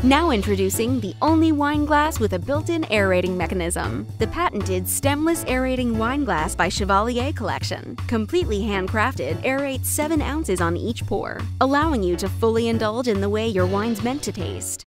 Now introducing the only wine glass with a built-in aerating mechanism, the patented Stemless Aerating Wine Glass by Chevalier collection. Completely handcrafted, aerates 7 ounces on each pour, allowing you to fully indulge in the way your wine's meant to taste.